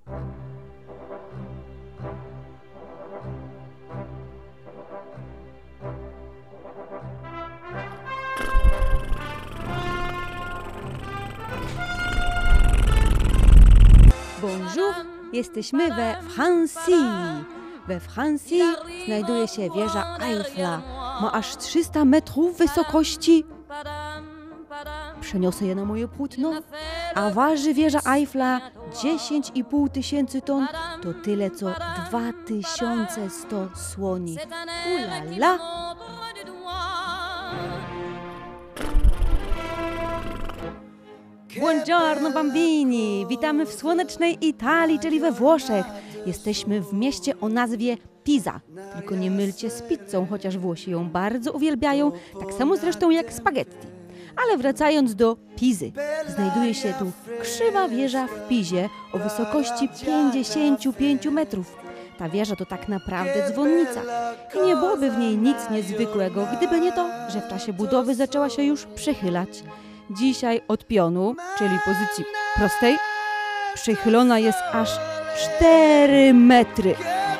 Bonjour! Jesteśmy we Francji. We Francji znajduje się wieża Eiffla. Ma aż 300 metrów wysokości. Przeniosę je na moje płótno. A waży wieża Eiffla 10,5 tysięcy ton. To tyle co 2100 słoni. Ulala! Buongiorno bambini! Witamy w słonecznej Italii, czyli we Włoszech. Jesteśmy w mieście o nazwie Pisa. Tylko nie mylcie z pizzą, chociaż Włosi ją bardzo uwielbiają, tak samo zresztą jak spaghetti. Ale wracając do Pisy, znajduje się tu krzywa wieża w Pizie o wysokości 55 metrów. Ta wieża to tak naprawdę dzwonnica. I nie byłoby w niej nic niezwykłego, gdyby nie to, że w czasie budowy zaczęła się już przechylać. Dzisiaj od pionu, czyli pozycji prostej, przychylona jest aż 4 metry.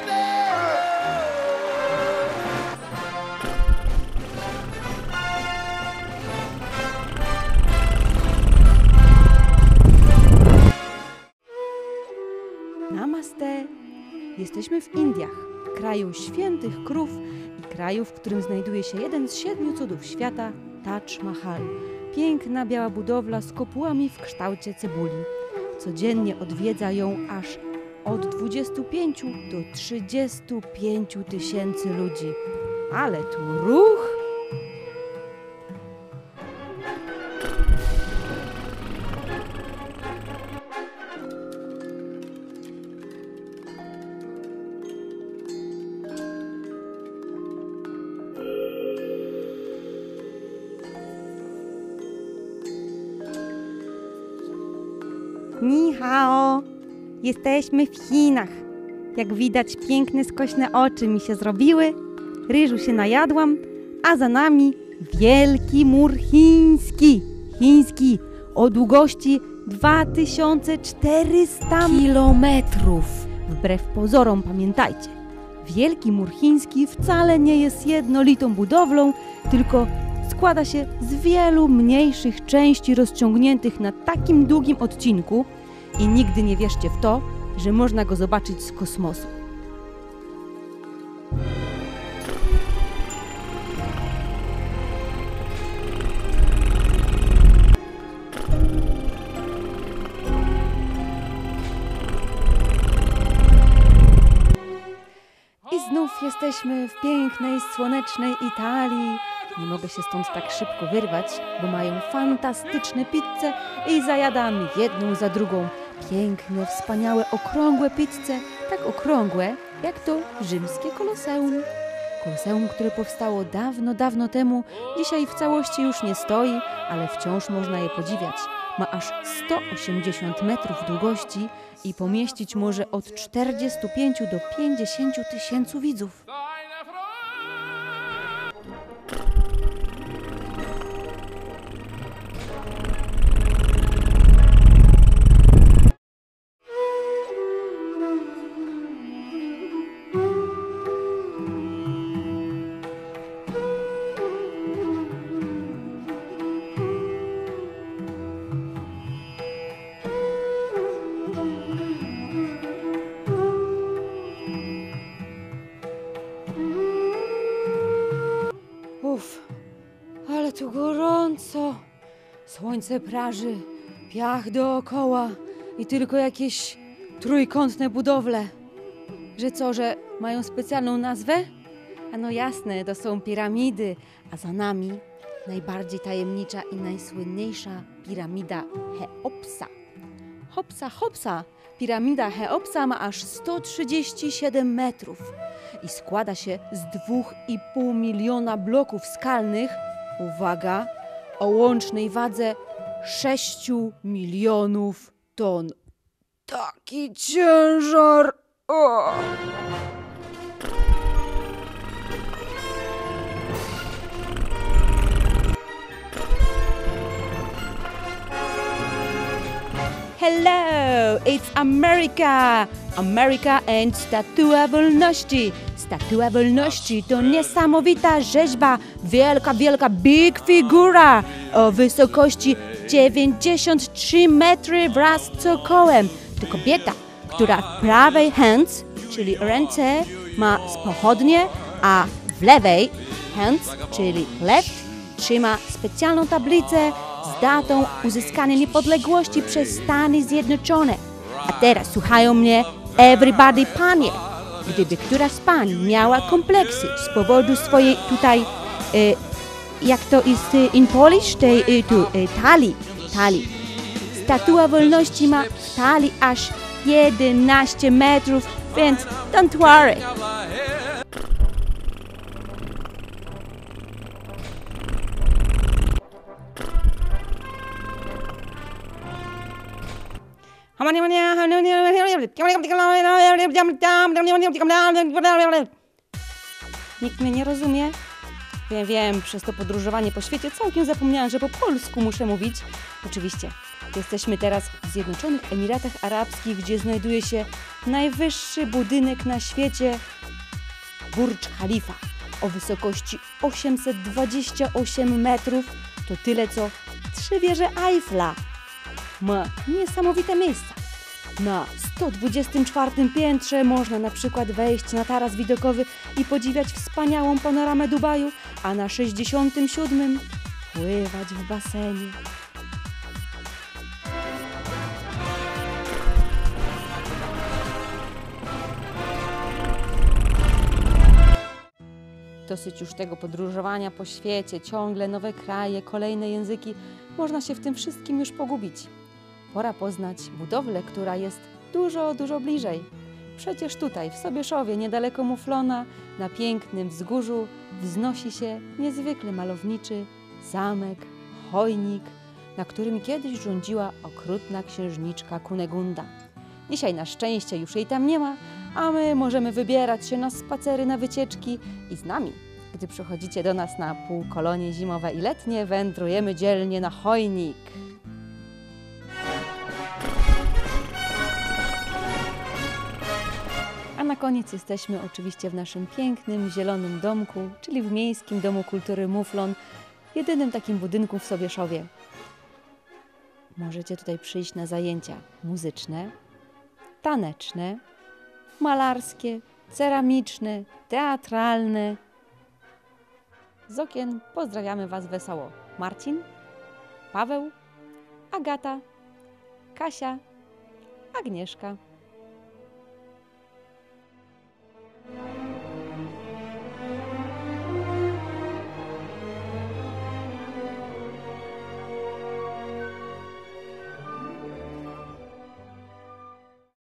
Namaste! Jesteśmy w Indiach, kraju świętych krów i kraju, w którym znajduje się jeden z 7 cudów świata, Taj Mahal. Piękna biała budowla z kopułami w kształcie cebuli. Codziennie odwiedza ją aż od 25 do 35 tysięcy ludzi. Ale tu ruch! Ni hao! Jesteśmy w Chinach. Jak widać, piękne, skośne oczy mi się zrobiły, ryżu się najadłam, a za nami wielki mur chiński. Chiński o długości 2400 kilometrów. Wbrew pozorom pamiętajcie, wielki mur chiński wcale nie jest jednolitą budowlą, tylko składa się z wielu mniejszych części rozciągniętych na takim długim odcinku i nigdy nie wierzcie w to, że można go zobaczyć z kosmosu. I znów jesteśmy w pięknej, słonecznej Italii. Nie mogę się stąd tak szybko wyrwać, bo mają fantastyczne pizze i zajadamy jedną za drugą. Piękne, wspaniałe, okrągłe pizze, tak okrągłe jak to rzymskie Koloseum. Koloseum, które powstało dawno, dawno temu, dzisiaj w całości już nie stoi, ale wciąż można je podziwiać. Ma aż 180 metrów długości i pomieścić może od 45 do 50 tysięcy widzów. Ale tu gorąco. Słońce praży, piach dookoła i tylko jakieś trójkątne budowle. Że co, że mają specjalną nazwę? A no jasne, to są piramidy, a za nami najbardziej tajemnicza i najsłynniejsza piramida Cheopsa. Hopsa, hopsa! Piramida Cheopsa ma aż 137 metrów i składa się z 2,5 miliona bloków skalnych, uwaga, o łącznej wadze 6 milionów ton. Taki ciężar! O! Hello, it's America! America and Statua Wolności. Statua Wolności to niesamowita rzeźba, wielka big figura o wysokości 93 metry wraz z cokołem. To kobieta, która w prawej hands, czyli ręce, ma pochodnie, a w lewej hands, czyli left, trzyma specjalną tablicę z datą uzyskania niepodległości przez Stany Zjednoczone. A teraz słuchają mnie everybody panie. Gdyby któraś z pań miała kompleksy z powodu swojej tutaj, jak to jest in Polish, tej talii. Statua Wolności ma w talii aż 11 metrów, więc don't worry. Nikt mnie nie rozumie? Wiem, przez to podróżowanie po świecie całkiem zapomniałam, że po polsku muszę mówić. Oczywiście, jesteśmy teraz w Zjednoczonych Emiratach Arabskich, gdzie znajduje się najwyższy budynek na świecie, Burcz Khalifa, o wysokości 828 metrów. To tyle co 3 wieże Eiffla. Ma niesamowite miejsca. Na 124 piętrze można na przykład wejść na taras widokowy i podziwiać wspaniałą panoramę Dubaju, a na 67 pływać w basenie. Dosyć już tego podróżowania po świecie, ciągle nowe kraje, kolejne języki. Można się w tym wszystkim już pogubić. Pora poznać budowlę, która jest dużo bliżej. Przecież tutaj, w Sobieszowie, niedaleko Muflona, na pięknym wzgórzu, wznosi się niezwykle malowniczy zamek, Chojnik, na którym kiedyś rządziła okrutna księżniczka Kunegunda. Dzisiaj na szczęście już jej tam nie ma, a my możemy wybierać się na spacery, na wycieczki i z nami. Gdy przychodzicie do nas na półkolonie zimowe i letnie, wędrujemy dzielnie na Chojnik. A na koniec jesteśmy oczywiście w naszym pięknym, zielonym domku, czyli w Miejskim Domu Kultury Muflon, jedynym takim budynku w Sobieszowie. Możecie tutaj przyjść na zajęcia muzyczne, taneczne, malarskie, ceramiczne, teatralne. Z okien pozdrawiamy Was wesoło Marcin, Paweł, Agata, Kasia, Agnieszka.